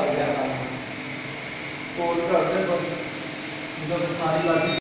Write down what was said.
हो गया काम और करते बस जब सारी बात